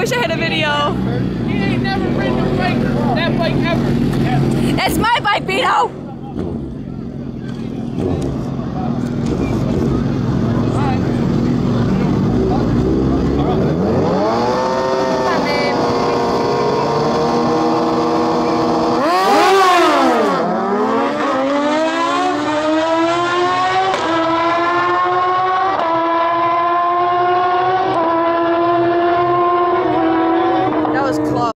wish I had a video. He ain't never ridden a bike, that bike ever. That's my bike, Vito.